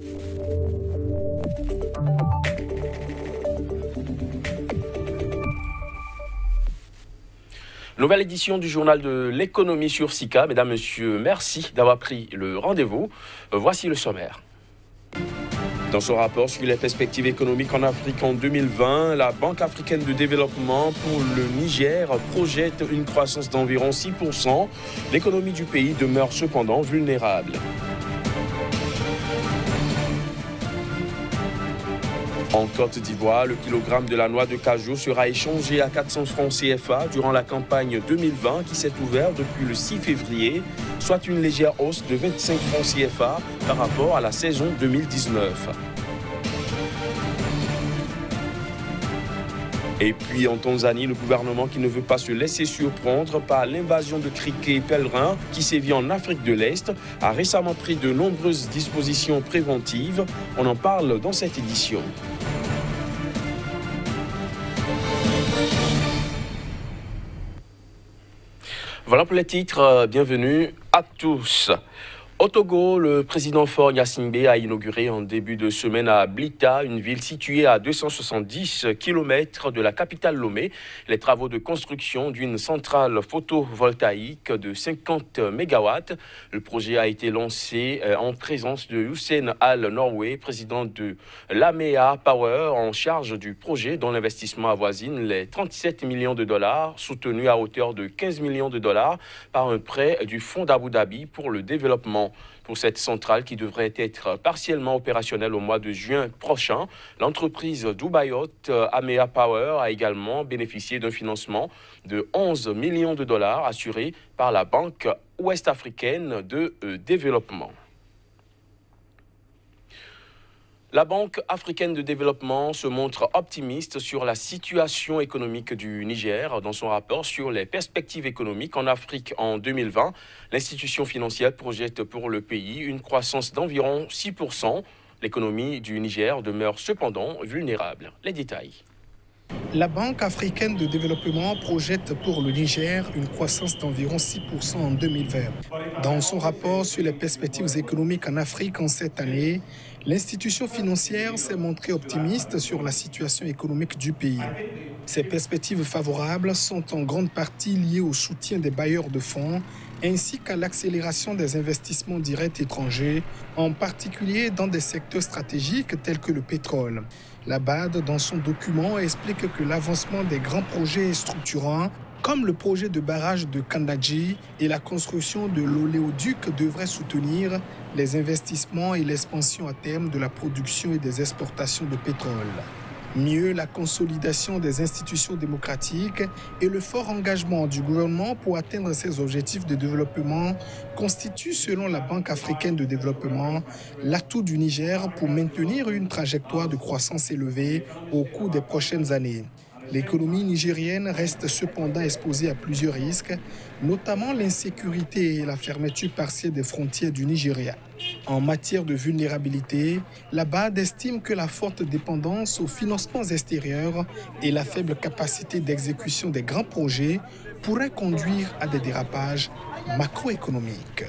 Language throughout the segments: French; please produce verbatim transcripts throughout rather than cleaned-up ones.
Nouvelle édition du journal de l'économie sur SICA. Mesdames, Messieurs, merci d'avoir pris le rendez-vous. Voici le sommaire. Dans son rapport sur les perspectives économiques en Afrique en deux mille vingt, la Banque africaine de développement pour le Niger projette une croissance d'environ six pour cent. L'économie du pays demeure cependant vulnérable. En Côte d'Ivoire, le kilogramme de la noix de cajou sera échangé à quatre cents francs C F A durant la campagne deux mille vingt qui s'est ouverte depuis le six février, soit une légère hausse de vingt-cinq francs C F A par rapport à la saison deux mille dix-neuf. Et puis en Tanzanie, le gouvernement qui ne veut pas se laisser surprendre par l'invasion de criquets pèlerins qui sévit en Afrique de l'Est a récemment pris de nombreuses dispositions préventives. On en parle dans cette édition. Voilà pour les titres, bienvenue à tous. Au Togo, le président Faure Gnassingbé a inauguré en début de semaine à Blita, une ville située à deux cent soixante-dix kilomètres de la capitale Lomé, les travaux de construction d'une centrale photovoltaïque de cinquante mégawatts. Le projet a été lancé en présence de Hussein Al-Norway, président de l'Amea Power, en charge du projet dont l'investissement avoisine les trente-sept millions de dollars, soutenu à hauteur de quinze millions de dollars par un prêt du Fonds d'Abu Dhabi pour le développement. Pour cette centrale qui devrait être partiellement opérationnelle au mois de juin prochain, l'entreprise Dubaïot Amea Power a également bénéficié d'un financement de onze millions de dollars assuré par la Banque ouest-africaine de développement. La Banque africaine de développement se montre optimiste sur la situation économique du Niger. Dans son rapport sur les perspectives économiques en Afrique en deux mille vingt, l'institution financière projette pour le pays une croissance d'environ six pour cent. L'économie du Niger demeure cependant vulnérable. Les détails. La Banque africaine de développement projette pour le Niger une croissance d'environ six pour cent en deux mille vingt. Dans son rapport sur les perspectives économiques en Afrique en cette année, l'institution financière s'est montrée optimiste sur la situation économique du pays. Ces perspectives favorables sont en grande partie liées au soutien des bailleurs de fonds ainsi qu'à l'accélération des investissements directs étrangers, en particulier dans des secteurs stratégiques tels que le pétrole. La B A D, dans son document, explique que l'avancement des grands projets structurants, comme le projet de barrage de Kandadji et la construction de l'oléoduc, devraient soutenir les investissements et l'expansion à terme de la production et des exportations de pétrole. Mieux, la consolidation des institutions démocratiques et le fort engagement du gouvernement pour atteindre ses objectifs de développement constituent, selon la Banque africaine de développement, l'atout du Niger pour maintenir une trajectoire de croissance élevée au cours des prochaines années. L'économie nigérienne reste cependant exposée à plusieurs risques, notamment l'insécurité et la fermeture partielle des frontières du Nigeria. En matière de vulnérabilité, la B A D estime que la forte dépendance aux financements extérieurs et la faible capacité d'exécution des grands projets pourraient conduire à des dérapages macroéconomiques.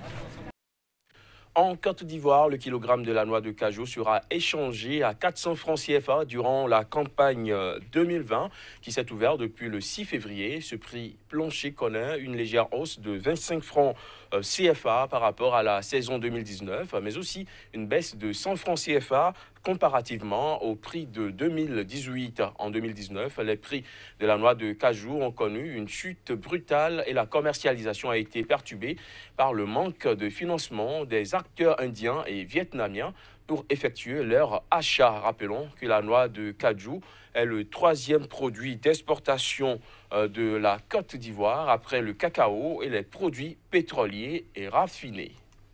En Côte d'Ivoire, le kilogramme de la noix de cajou sera échangé à quatre cents francs C F A durant la campagne deux mille vingt qui s'est ouverte depuis le six février. Ce prix plancher connaît une légère hausse de vingt-cinq francs C F A par rapport à la saison deux mille dix-neuf, mais aussi une baisse de cent francs C F A comparativement au prix de deux mille dix-huit. En deux mille dix-neuf, les prix de la noix de cajou ont connu une chute brutale et la commercialisation a été perturbée par le manque de financement des acteurs indiens et vietnamiens pour effectuer leur achat. Rappelons que la noix de cajou est le troisième produit d'exportation de la Côte d'Ivoire après le cacao et les produits pétroliers et raffinés.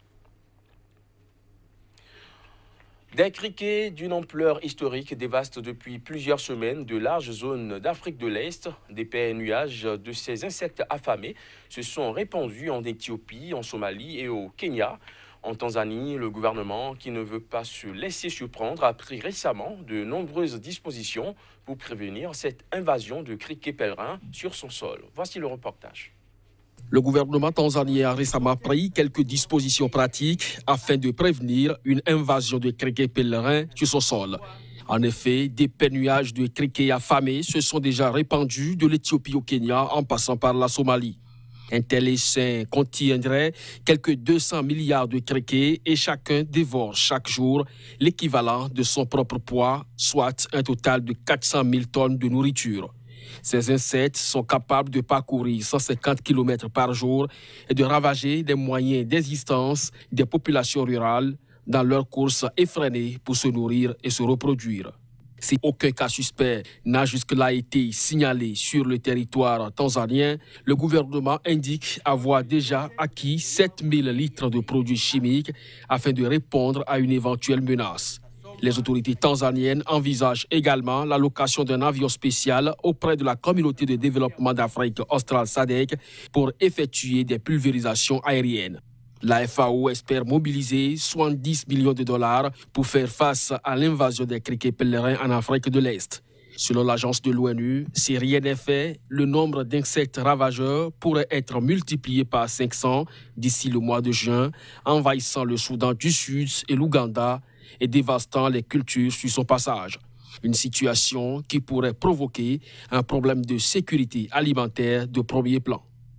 Des criquets d'une ampleur historique dévastent depuis plusieurs semaines de larges zones d'Afrique de l'Est. D'épais nuages de ces insectes affamés se sont répandus en Éthiopie, en Somalie et au Kenya. En Tanzanie, le gouvernement, qui ne veut pas se laisser surprendre, a pris récemment de nombreuses dispositions pour prévenir cette invasion de criquets pèlerins sur son sol. Voici le reportage. Le gouvernement tanzanien a récemment pris quelques dispositions pratiques afin de prévenir une invasion de criquets pèlerins sur son sol. En effet, des nuages de criquets affamés se sont déjà répandus de l'Éthiopie au Kenya en passant par la Somalie. Un tel essaim contiendrait quelques deux cents milliards de criquets et chacun dévore chaque jour l'équivalent de son propre poids, soit un total de quatre cent mille tonnes de nourriture. Ces insectes sont capables de parcourir cent cinquante kilomètres par jour et de ravager les moyens d'existence des populations rurales dans leur course effrénée pour se nourrir et se reproduire. Si aucun cas suspect n'a jusque-là été signalé sur le territoire tanzanien, le gouvernement indique avoir déjà acquis sept mille litres de produits chimiques afin de répondre à une éventuelle menace. Les autorités tanzaniennes envisagent également l'allocation d'un avion spécial auprès de la communauté de développement d'Afrique australe S A D C pour effectuer des pulvérisations aériennes. La F A O espère mobiliser soixante-dix millions de dollars pour faire face à l'invasion des criquets pèlerins en Afrique de l'Est. Selon l'agence de l'ONU, si rien n'est fait, le nombre d'insectes ravageurs pourrait être multiplié par cinq cents d'ici le mois de juin, envahissant le Soudan du Sud et l'Ouganda et dévastant les cultures sur son passage. Une situation qui pourrait provoquer un problème de sécurité alimentaire de premier plan.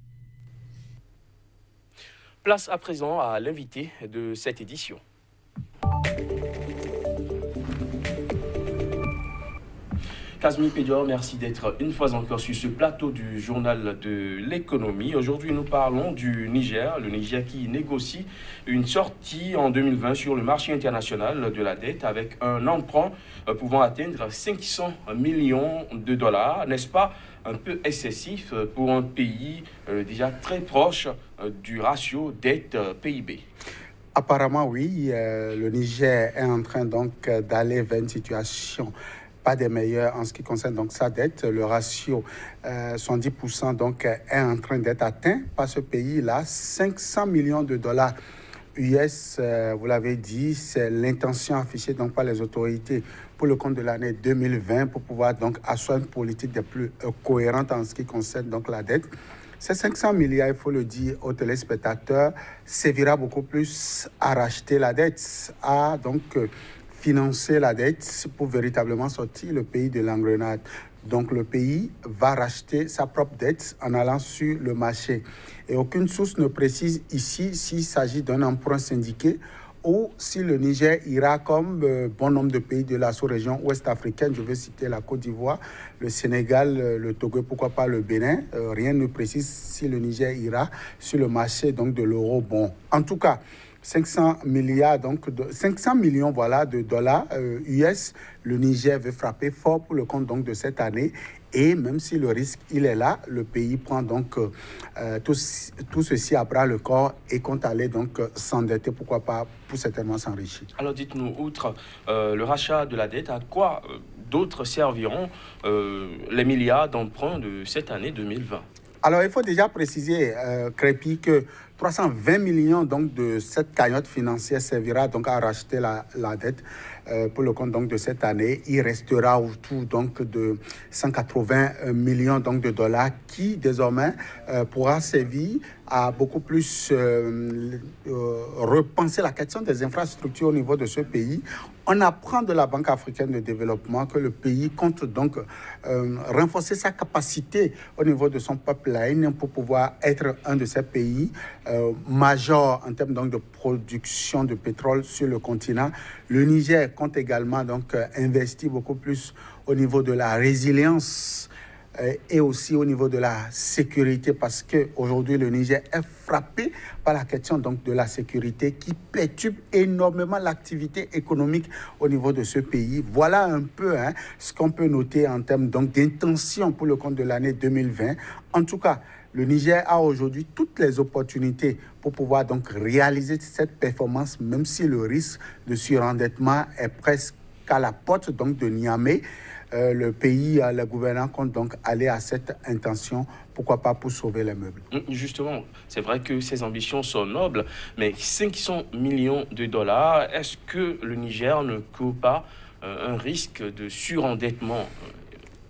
Place à présent à l'invité de cette édition. Kazmi Pédior, merci d'être une fois encore sur ce plateau du journal de l'économie. Aujourd'hui, nous parlons du Niger, le Niger qui négocie une sortie en deux mille vingt sur le marché international de la dette avec un emprunt pouvant atteindre cinq cents millions de dollars. N'est-ce pas un peu excessif pour un pays déjà très proche du ratio dette-P I B? Apparemment, oui. Euh, le Niger est en train donc d'aller vers une situation pas des meilleurs en ce qui concerne donc sa dette. Le ratio euh, soixante-dix pour cent donc est en train d'être atteint par ce pays-là. cinq cents millions de dollars U S, euh, vous l'avez dit, c'est l'intention affichée donc par les autorités pour le compte de l'année deux mille vingt pour pouvoir donc asseoir une politique des plus euh, cohérente en ce qui concerne donc la dette. Ces cinq cents milliards, il faut le dire aux téléspectateurs, servira beaucoup plus à racheter la dette, à donc euh, financer la dette pour véritablement sortir le pays de l'engrenade. Donc le pays va racheter sa propre dette en allant sur le marché. Et aucune source ne précise ici s'il s'agit d'un emprunt syndiqué ou si le Niger ira comme euh, bon nombre de pays de la sous-région ouest africaine. Je veux citer la Côte d'Ivoire, le Sénégal, le Togo, pourquoi pas le Bénin. Euh, rien ne précise si le Niger ira sur le marché donc, de l'euro. Bon, en tout cas, cinq cents milliards, donc de, cinq cents millions voilà, de dollars euh, U S, le Niger veut frapper fort pour le compte donc, de cette année. Et même si le risque, il est là, le pays prend donc euh, tout, tout ceci à bras le corps et compte aller donc s'endetter, pourquoi pas, pour certainement s'enrichir. Alors dites-nous, outre euh, le rachat de la dette, à quoi euh, d'autres serviront euh, les milliards d'emprunts de cette année deux mille vingt? Alors, il faut déjà préciser, euh, Crépy, que trois cent vingt millions donc, de cette cagnotte financière servira donc, à racheter la, la dette euh, pour le compte donc, de cette année. Il restera autour donc, de cent quatre-vingts millions donc, de dollars qui, désormais, euh, pourra servir à beaucoup plus euh, euh, repenser la question des infrastructures au niveau de ce pays. On apprend de la Banque africaine de développement que le pays compte donc euh, renforcer sa capacité au niveau de son pipeline pour pouvoir être un de ces pays euh, majeurs en termes donc, de production de pétrole sur le continent. Le Niger compte également donc euh, investir beaucoup plus au niveau de la résilience et aussi au niveau de la sécurité, parce qu'aujourd'hui, le Niger est frappé par la question donc, de la sécurité qui perturbe énormément l'activité économique au niveau de ce pays. Voilà un peu hein, ce qu'on peut noter en termes d'intention pour le compte de l'année deux mille vingt. En tout cas, le Niger a aujourd'hui toutes les opportunités pour pouvoir donc réaliser cette performance, même si le risque de surendettement est presque à la porte donc, de Niamey. Euh, le pays, euh, le gouvernement compte donc aller à cette intention, pourquoi pas pour sauver les meubles. Justement, c'est vrai que ces ambitions sont nobles, mais cinq cents millions de dollars, est-ce que le Niger ne court pas euh, un risque de surendettement?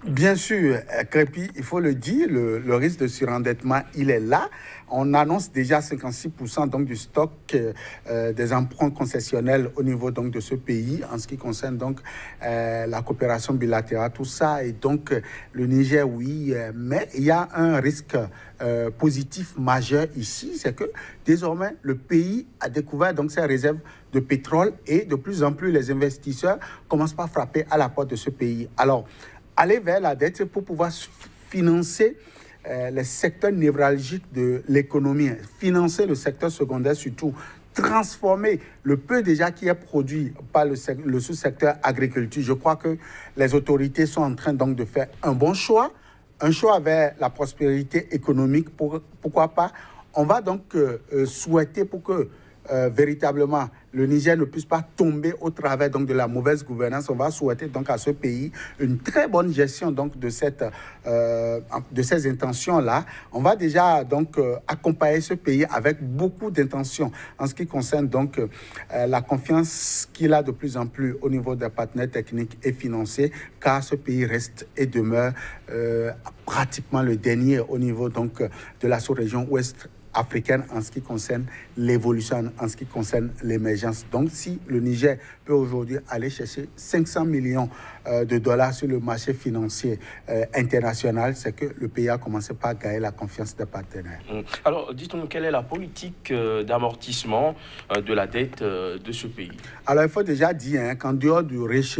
Bien sûr, Crépi, il faut le dire, le, le risque de surendettement, il est là. On annonce déjà cinquante-six pour cent donc, du stock euh, des emprunts concessionnels au niveau donc, de ce pays en ce qui concerne donc, euh, la coopération bilatérale, tout ça. Et donc, le Niger, oui, euh, mais il y a un risque euh, positif majeur ici, c'est que désormais, le pays a découvert donc, ses réserves de pétrole et de plus en plus, les investisseurs commencent par frapper à la porte de ce pays. Alors, aller vers la dette pour pouvoir financer euh, les secteurs névralgiques de l'économie, financer le secteur secondaire surtout, transformer le peu déjà qui est produit par le, le sous-secteur agriculture. Je crois que les autorités sont en train donc de faire un bon choix, un choix vers la prospérité économique, pour, pourquoi pas. On va donc euh, souhaiter pour que Euh, véritablement, le Niger ne puisse pas tomber au travers donc, de la mauvaise gouvernance. On va souhaiter donc à ce pays une très bonne gestion donc, de, cette, euh, de ces intentions-là. On va déjà donc, euh, accompagner ce pays avec beaucoup d'intentions en ce qui concerne donc, euh, la confiance qu'il a de plus en plus au niveau des partenaires techniques et financiers, car ce pays reste et demeure euh, pratiquement le dernier au niveau donc, de la sous-région ouest africaine en ce qui concerne l'évolution, en ce qui concerne l'émergence. Donc, si le Niger peut aujourd'hui aller chercher cinq cents millions euh, de dollars sur le marché financier euh, international, c'est que le pays a commencé par gagner la confiance des partenaires. Alors, dites-nous, quelle est la politique euh, d'amortissement euh, de la dette euh, de ce pays? Alors, il faut déjà dire hein, qu'en dehors du,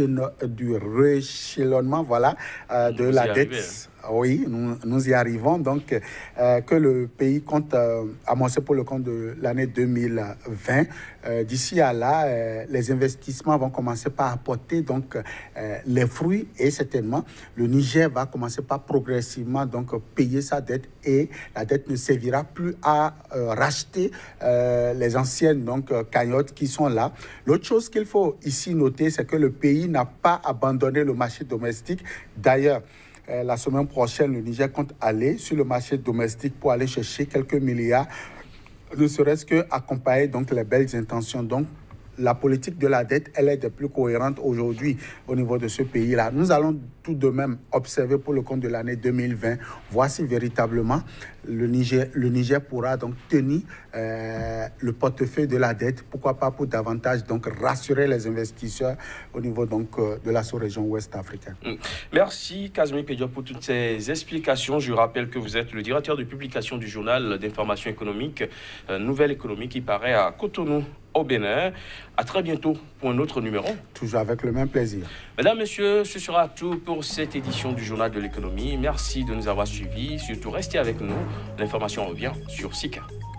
du réchelonnement voilà, euh, de la dette... Arriver, hein. Oui, nous, nous y arrivons. Donc, euh, que le pays compte euh, amorcer pour le compte de l'année deux mille vingt. Euh, D'ici à là, euh, les investissements vont commencer par apporter donc, euh, les fruits et certainement, le Niger va commencer par progressivement donc, payer sa dette et la dette ne servira plus à euh, racheter euh, les anciennes donc, euh, cagnottes qui sont là. L'autre chose qu'il faut ici noter, c'est que le pays n'a pas abandonné le marché domestique. D'ailleurs, Euh, la semaine prochaine, le Niger compte aller sur le marché domestique pour aller chercher quelques milliards, ne serait-ce qu'accompagner donc les belles intentions. Donc, la politique de la dette, elle est des plus cohérente aujourd'hui au niveau de ce pays-là. Nous allons tout de même observer pour le compte de l'année deux mille vingt, voir si véritablement le Niger, le Niger pourra donc tenir euh, le portefeuille de la dette, pourquoi pas pour davantage donc rassurer les investisseurs au niveau donc euh, de la sous-région ouest africaine. Merci Kazmi Pédia pour toutes ces explications. Je rappelle que vous êtes le directeur de publication du journal d'information économique euh, Nouvelle Économie qui paraît à Cotonou au Bénin. À très bientôt pour un autre numéro. Toujours avec le même plaisir. Mesdames, Messieurs, ce sera tout pour cette édition du Journal de l'économie. Merci de nous avoir suivis. Surtout, restez avec nous. L'information revient sur Sika.